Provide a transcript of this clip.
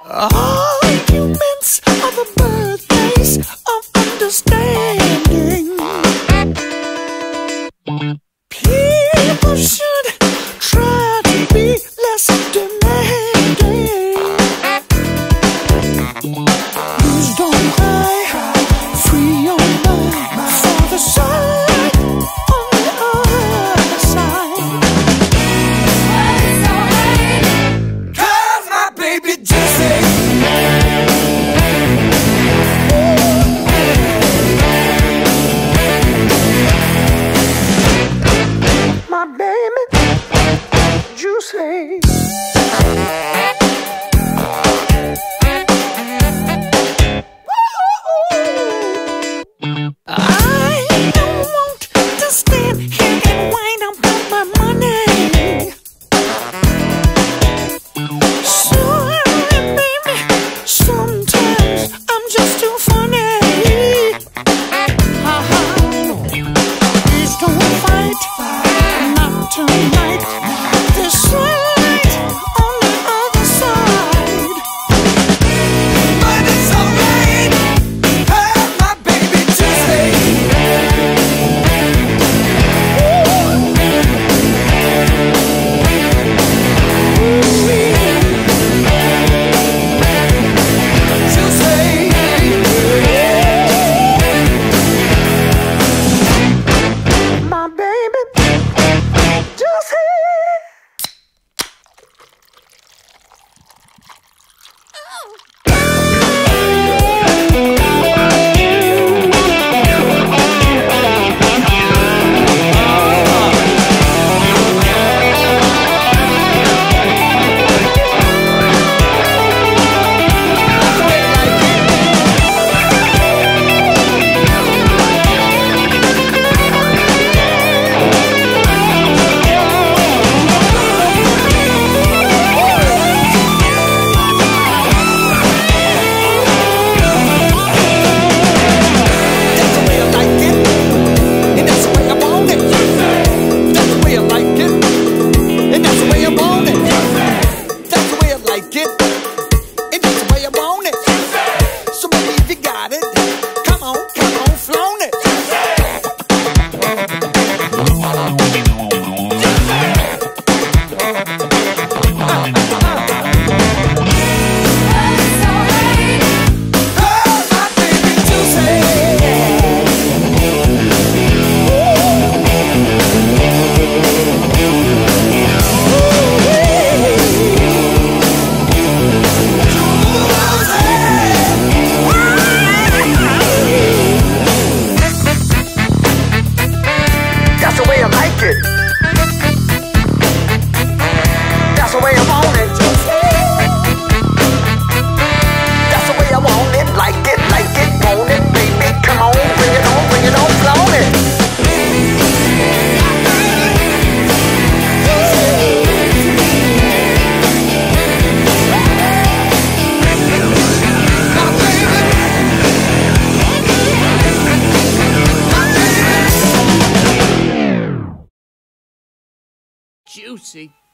Arguments are the birthplace of understanding. People should try to be less demanding. Please don't cry, free your mind for the sun on the other side. It's alright, 'cause my baby juicy. My baby juicy. I don't want to stand here and whine about my money. Sorry, baby, sometimes I'm just too funny. Please don't fight, not tonight. There's sunlight on the other side. But it's alright, 'cause my baby juicy. My baby juicy. That's the way I like it. That's the way I want it. That's the way I want it. Like it, want it, baby. Come on, bring it on, flown it. Juicy.